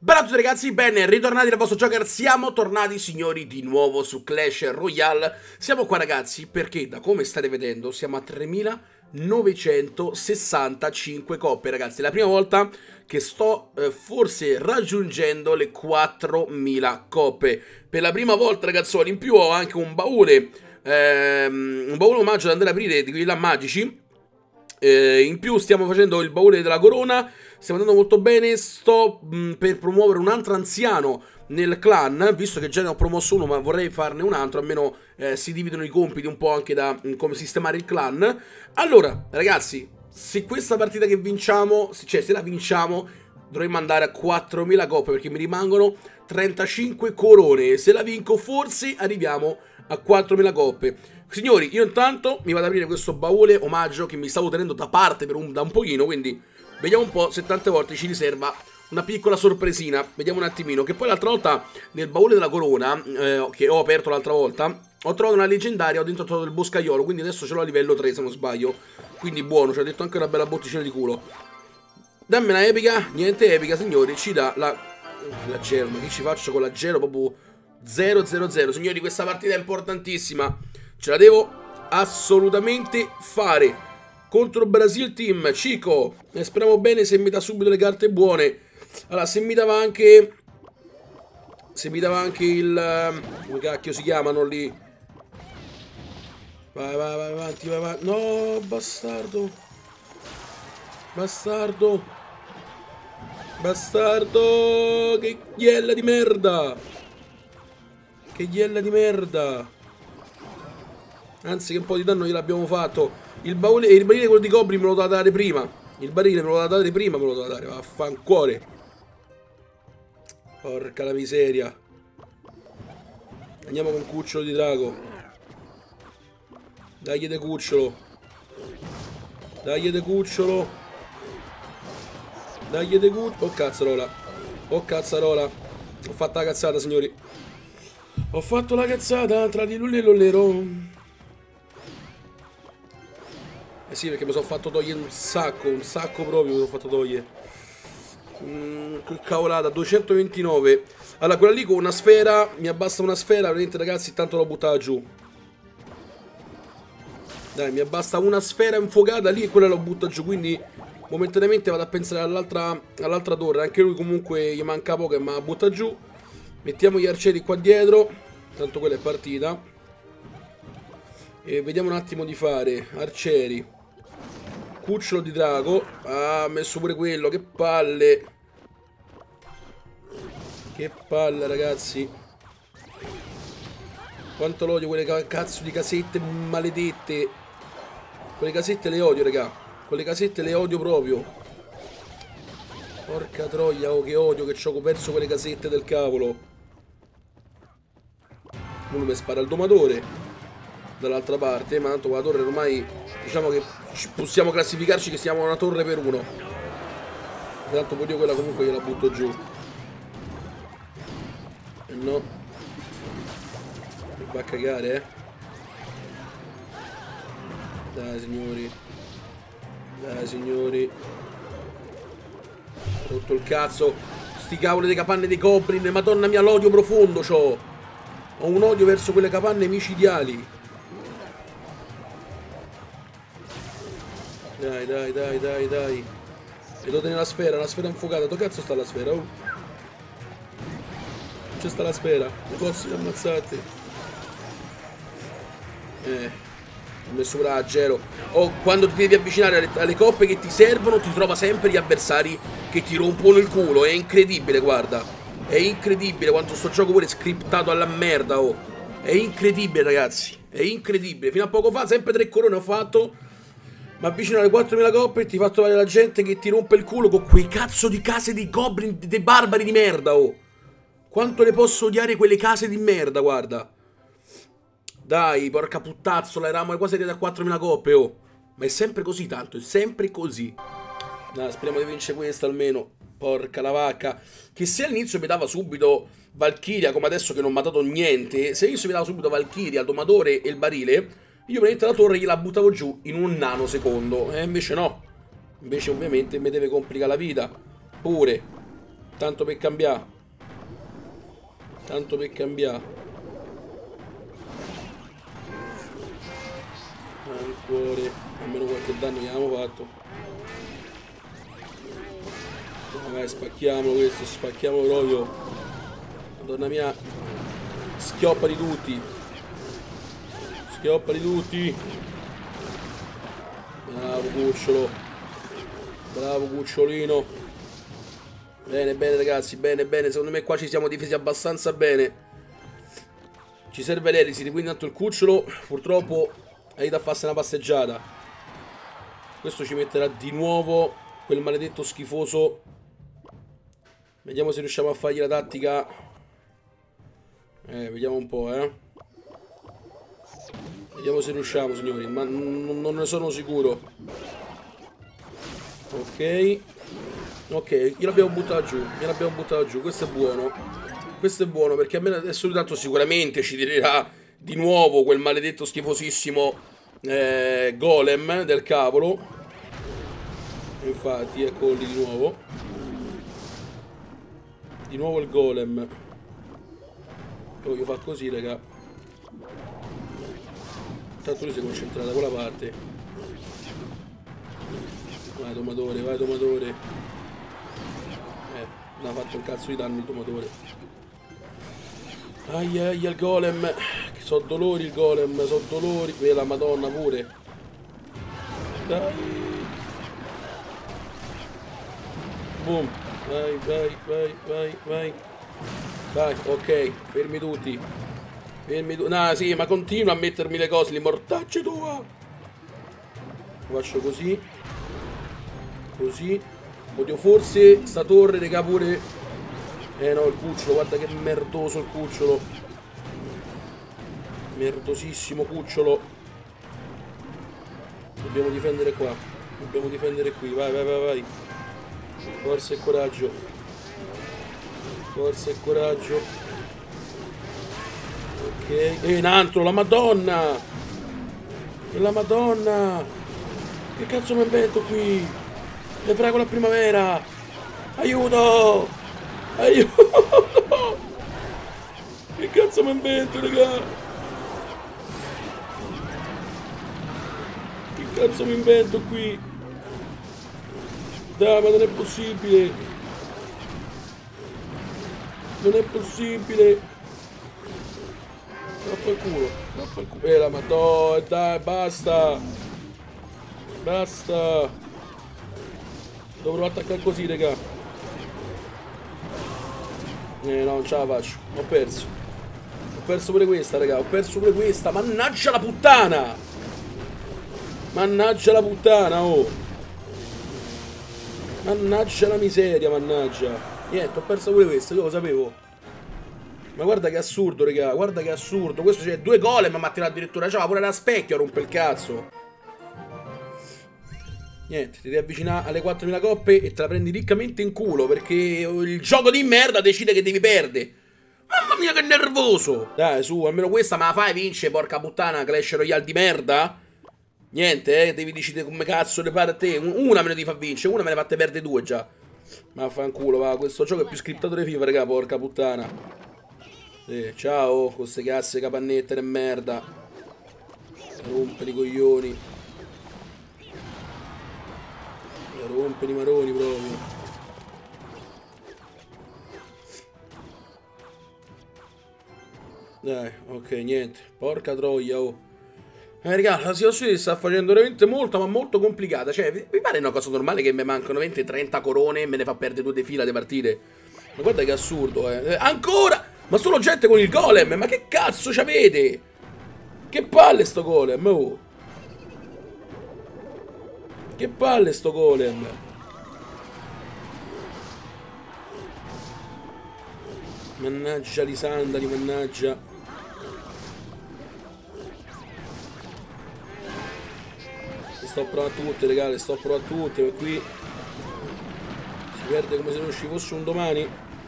Bella a tutti ragazzi, ben ritornati dal vostro Joker. Siamo tornati signori di nuovo su Clash Royale. Siamo qua ragazzi perché da come state vedendo siamo a 3965 coppe ragazzi. È la prima volta che sto forse raggiungendo le 4000 coppe. Per la prima volta ragazzoli. In più ho anche un baule omaggio da andare ad aprire, di quelli là magici. In più stiamo facendo il baule della corona. Stiamo andando molto bene. Sto per promuovere un altro anziano nel clan, visto che già ne ho promosso uno, ma vorrei farne un altro. Almeno si dividono i compiti un po' anche da come sistemare il clan. Allora ragazzi, se questa partita che vinciamo, cioè se la vinciamo, dovremmo andare a 4000 coppe, perché mi rimangono 35 corone. Se la vinco forse arriviamo a 4000 coppe. Signori, io intanto mi vado ad aprire questo baule omaggio che mi stavo tenendo da parte da un pochino, quindi vediamo un po' se tante volte ci riserva una piccola sorpresina. Vediamo un attimino, che poi l'altra volta nel baule della corona, che ho aperto l'altra volta, ho trovato una leggendaria, ho dentro trovato il boscaiolo, quindi adesso ce l'ho a livello 3 se non sbaglio. Quindi buono, ci ha detto anche una bella botticina di culo. Dammi una epica, niente epica signori, ci dà la gelo, ma che ci faccio con la gelo proprio 0-0-0. Signori, questa partita è importantissima. Ce la devo assolutamente fare contro il Brasil Team. Cico, speriamo bene se mi dà subito le carte buone. Allora, se mi dava anche il come cacchio si chiamano lì. Vai, vai, vai avanti, vai avanti. No, bastardo. Bastardo. Bastardo. Che ghiella di merda. Che ghiella di merda. Anzi, che un po' di danno gliel'abbiamo fatto. Il barile quello di Goblin me lo doveva dare prima. Il barile me lo doveva dare prima, me lo doveva dare. Vaffancuore. Porca la miseria. Andiamo con cucciolo di drago. Dagli de cucciolo. Dagli de cucciolo. Dagli de cucciolo. Oh cazzarola. Oh cazzarola. Ho fatto la cazzata signori. Ho fatto la cazzata tra di lulli e lollero. Eh sì, perché mi sono fatto togliere un sacco proprio mi sono fatto togliere. Che cavolata, 229. Allora, quella lì con una sfera, mi abbassa una sfera, veramente ragazzi, tanto l'ho buttata giù. Dai, mi abbassa una sfera infuocata lì e quella l'ho buttata giù, quindi momentaneamente vado a pensare all'altra torre. Anche lui comunque gli manca poco e me la butta giù. Mettiamo gli arcieri qua dietro, tanto quella è partita. E vediamo un attimo di fare arcieri. Cucciolo di drago. Ah, ha messo pure quello. Che palle. Che palle, ragazzi. Quanto l'odio quelle cazzo di casette maledette. Quelle casette le odio, raga. Quelle casette le odio proprio. Porca troia, oh che odio che c'ho perso quelle casette del cavolo. Uno mi spara il domatore dall'altra parte, ma tanto con la torre ormai diciamo che possiamo classificarci che siamo una torre per uno. Tanto poi io quella comunque gliela butto giù. E no. Mi va a cagare, eh. Dai signori. Dai signori. Ho rotto il cazzo. Sti cavoli dei capanne dei goblin. Madonna mia, l'odio profondo c'ho. Ho un odio verso quelle capanne micidiali. Dai, dai, dai, dai, dai. Devo tenere la sfera infuocata. Dove cazzo sta la sfera? Oh. C'è sta la sfera. Le posso ammazzate. Ho messo pure la gelo. Oh, quando ti devi avvicinare alle coppe che ti servono, ti trova sempre gli avversari che ti rompono il culo. È incredibile, guarda. È incredibile quanto sto gioco pure è scriptato alla merda, oh. È incredibile, ragazzi. È incredibile. Fino a poco fa sempre 3 corone ho fatto. Ma avvicino alle 4000 coppe e ti fa trovare la gente che ti rompe il culo con quei cazzo di case di goblin, dei barbari di merda, oh. Quanto le posso odiare quelle case di merda, guarda. Dai, porca puttazzola, eravamo quasi arrivati a 4000 coppe, oh. Ma è sempre così tanto, è sempre così. Dai, speriamo di vincere questa almeno. Porca la vacca. Che se all'inizio mi dava subito Valkyria, come adesso che non mi ha dato niente, se all'inizio mi dava subito Valkyria, il domatore e il barile, io praticamente la torre gliela buttavo giù in un nanosecondo. E invece no. Invece ovviamente mi deve complicare la vita. Pure. Tanto per cambiare. Tanto per cambiare. Ancora. Almeno qualche danno gli abbiamo fatto. No, vai, spacchiamo questo, spacchiamo proprio. Madonna mia. Schioppa di tutti. Schioppa di tutti. Bravo cucciolo. Bravo cucciolino. Bene, bene ragazzi, bene, bene. Secondo me qua ci siamo difesi abbastanza bene. Ci serve l'elisi, quindi tanto il cucciolo purtroppo è da farsi una passeggiata. Questo ci metterà di nuovo quel maledetto schifoso. Vediamo se riusciamo a fargli la tattica. Vediamo un po', Vediamo se riusciamo, signori, ma non ne sono sicuro. Ok. Ok, gliel'abbiamo buttato giù. Gliel'abbiamo buttato giù. Questo è buono. Questo è buono perché a me adesso tanto sicuramente ci tirerà di nuovo quel maledetto schifosissimo golem del cavolo. Infatti, eccolo lì di nuovo. Di nuovo il golem. Voglio fare così, raga. Tanto lui si è concentrato da quella parte. Vai domatore, vai domatore. Non ha fatto un cazzo di danni il domatore. Ai ai il golem. Che so dolori il golem, so dolori. Qui la madonna pure. Dai. Boom. Vai, vai, vai, vai, vai. Vai, ok, fermi tutti. Fermi tutti. No, sì, ma continua a mettermi le cose, le mortacce tua. Faccio così. Così. Oddio, forse sta torre, raga, pure. No, il cucciolo, guarda che merdoso il cucciolo. Merdosissimo cucciolo. Dobbiamo difendere qua. Dobbiamo difendere qui. Vai, vai, vai, vai. Forza e coraggio. Forza e coraggio. Ok. Un altro, la madonna. E la madonna. Che cazzo mi invento qui? Le fragola primavera. Aiuto. Aiuto. Che cazzo mi invento, raga? Che cazzo mi invento qui? Dai, ma non è possibile. Non è possibile. Vaffanculo. Vaffanculo. La madonna, dai, basta. Basta. Dovrò attaccare così, raga. No, non ce la faccio. Ho perso. Ho perso pure questa, raga. Ho perso pure questa. Mannaggia la puttana. Mannaggia la puttana, oh. Mannaggia la miseria, mannaggia. Niente, ho perso pure questa, io lo sapevo. Ma guarda che assurdo, raga. Guarda che assurdo. Questo c'è due golem, ma tira addirittura. C'ha pure la specchia, rompe il cazzo. Niente, ti devi avvicinare alle 4000 coppe e te la prendi riccamente in culo, perché il gioco di merda decide che devi perdere. Mamma mia che nervoso. Dai, su, almeno questa me la fai vince, porca puttana, Clash Royale di merda. Niente, devi decidere come cazzo le pare a te. Una me ne devi far vincere, una me ne fatte perdere due già. Ma fanculo, va, questo gioco è più scriptato di FIFA, raga, porca puttana. Ciao, con queste casse capannette e merda. Rompere i coglioni. Rompere i maroni proprio. Dai, ok, niente. Porca troia, oh. Raga, la situazione si sta facendo veramente molto, ma molto complicata. Cioè, vi pare una cosa normale che mi mancano 20-30 corone e me ne fa perdere due di fila di partite? Ma guarda che assurdo, Ancora! Ma solo gente con il golem! Ma che cazzo c'avete? Che palle sto golem, oh! Che palle sto golem! Mannaggia li sandali, mannaggia. Le sto provando tutte, raga, le sto provando tutte, ma qui si perde come se non ci fosse un domani.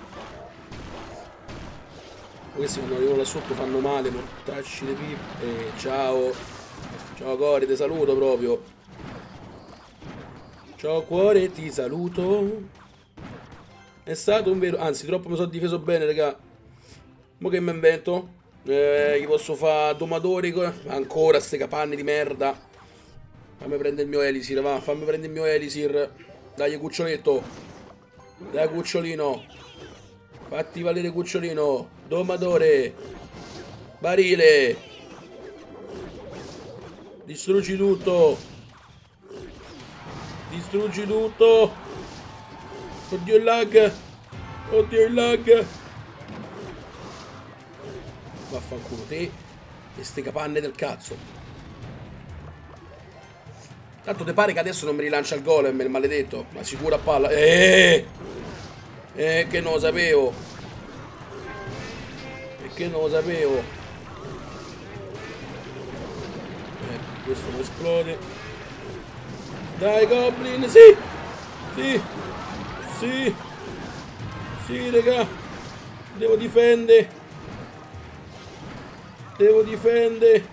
Questi quando arrivano là sotto fanno male, mortacci le pippe. Ciao. Ciao Cori, ti saluto proprio. Ciao cuore, ti saluto. È stato un vero... Anzi, troppo mi sono difeso bene, raga. Mo che mi invento? Gli posso fare domatori. Ancora ste capanne di merda. Fammi prendere il mio Elisir, va. Fammi prendere il mio Elisir. Dai, cuccioletto. Dai, cucciolino. Fatti valere, cucciolino. Domatore. Barile. Distruggi tutto. Distruggi tutto. Oddio il lag. Oddio il lag. Vaffanculo te. E ste capanne del cazzo. Tanto te pare che adesso non mi rilancia il golem, il maledetto. Ma sicuro a palla. Che non lo sapevo. E che non lo sapevo. Ecco, questo non esplode. Dai, Goblin, sì. Sì. Sì. Sì, raga. Devo difendere. Devo difendere.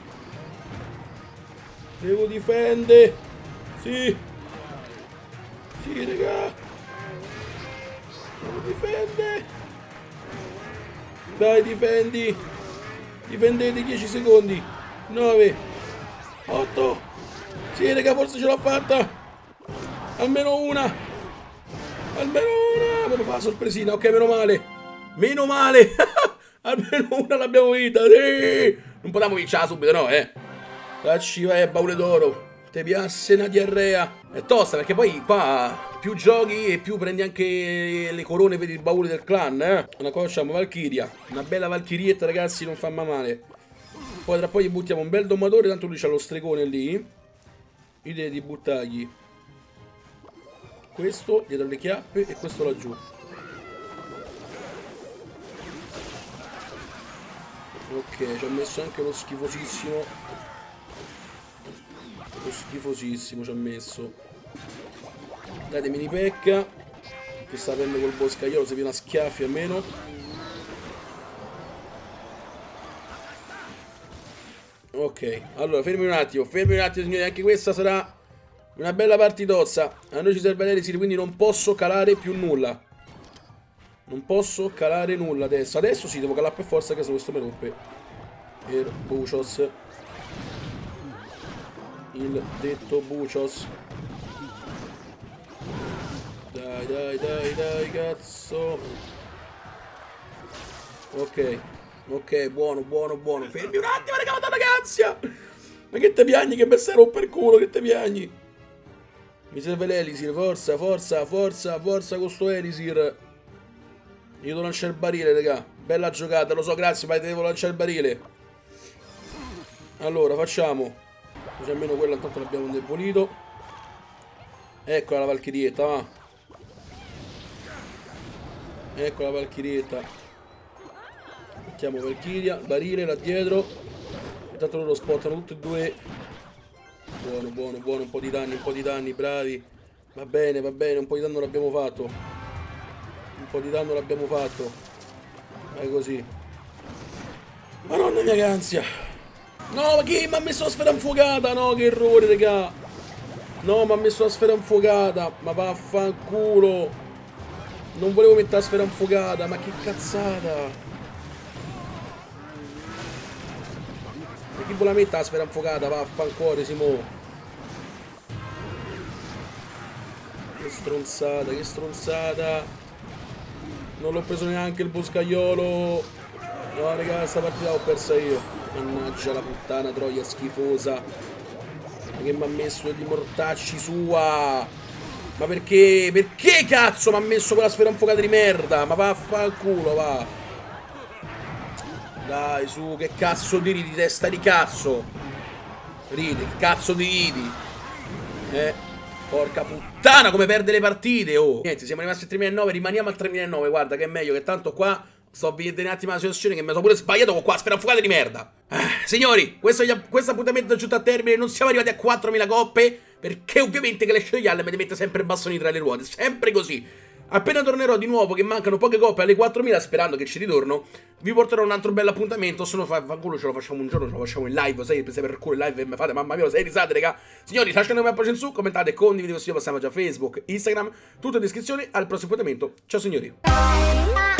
Devo difendere. Sì. Sì, raga. Devo difendere. Dai, difendi. Difendete 10 secondi. 9. 8. Sì, raga, forse ce l'ho fatta. Almeno una. Almeno una. Me lo fa la sorpresina. Ok, meno male. Meno male. Almeno una l'abbiamo vinta. Sì. Non potevamo vincere subito, no, Tacci, vai, baule d'oro. Te piace una diarrea. È tosta perché poi qua più giochi e più prendi anche le corone per i bauli del clan, Una cosa facciamo, Valkyria. Una bella Valkyrietta, ragazzi, non fa male. Poi tra poi gli buttiamo un bel domatore, tanto lui c'ha lo stregone lì. Idea di buttargli questo dietro le chiappe e questo laggiù. Ok, ci ha messo anche lo schifosissimo. Lo schifosissimo ci ha messo. Date mini pecca. Che sta prendendo col boscaiolo, se viene a schiaffi almeno. Ok, allora fermi un attimo, signori. Anche questa sarà una bella partitozza. A noi ci serve l'Elisir, quindi non posso calare più nulla. Non posso calare nulla adesso. Adesso sì, devo calare per forza, che se questo mi rompe. Per Bucios. Il detto Bucios. Dai, dai, dai, dai, cazzo. Ok. Ok, buono, buono, buono. Fermi un attimo, raga, madonna ragazia. Ma che te piagni che mi stai a romper culo, che te piagni? Mi serve l'Elisir, forza, forza, forza, forza con sto Elisir. Io devo lanciare il barile, raga. Bella giocata, lo so, grazie, ma devo lanciare il barile. Allora, facciamo. Così almeno quella intanto l'abbiamo indebolito. Eccola la Valkyrietta, va. Eccola la Valkyrietta. Mettiamo Valkyria, barile là dietro. Intanto loro spottano tutti e due. Buono, buono, buono. Un po' di danni, bravi. Va bene, un po' di danno l'abbiamo fatto. Un po' di danno l'abbiamo fatto. Vai così. Madonna mia che ansia. No, ma chi mi ha messo la sfera infuocata? No, che errore, raga. No, mi ha messo la sfera infuocata. Ma vaffanculo. Non volevo mettere la sfera infuocata. Ma che cazzata. E chi vuole mettere la sfera infuocata? Vaffanculo, Simo. Che stronzata, che stronzata. Non l'ho preso neanche il boscaiolo. No, raga, questa partita l'ho persa io. Mannaggia la puttana troia schifosa. Ma che mi ha messo degli mortacci sua. Ma perché? Perché cazzo mi ha messo quella sfera infuocata di merda? Ma vaffanculo, va. Dai, su, che cazzo di ridi, testa di cazzo. Ridi, che cazzo di ridi. Porca puttana, come perde le partite, oh. Niente, siamo rimasti al 3009, rimaniamo al 3009, guarda, che è meglio, che tanto qua sto vedendo un attimo la situazione, che mi sono pure sbagliato con qua, sfera infuocata di merda. Signori, questo appuntamento è giunto a termine, non siamo arrivati a 4000 coppe, perché ovviamente Clash Royale mi mette sempre bastoni tra le ruote, sempre così. Appena tornerò di nuovo, che mancano poche coppe alle 4000, sperando che ci ritorno, vi porterò un altro bel appuntamento. Se no fanculo, ce lo facciamo un giorno, ce lo facciamo in live. Sai, prese per culo in live e mi fate, mamma mia, 6 risate, raga. Signori, lasciate un bel in su, commentate, condividete questo video, passiamo già a Facebook, Instagram, tutto in descrizione. Al prossimo appuntamento, ciao signori.